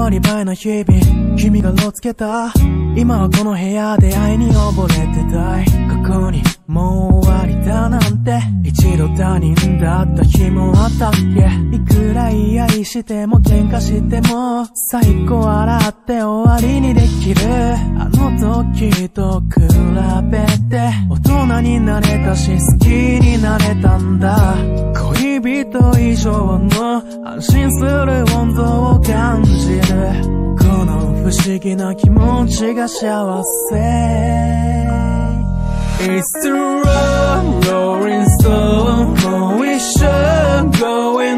わり映えの日々君が色つけた今はこの部屋で愛に溺れてたい過去にもう終わりだなんて一度他人だった日もあったっけいくら言い合いしても喧嘩しても最後笑って終わりにできるあの時と比べて大人になれたし好きになれたんだ恋人以上の安心する温度を感じるこの不思議な気持ちが幸せIt's the wrong going slow もう一緒 going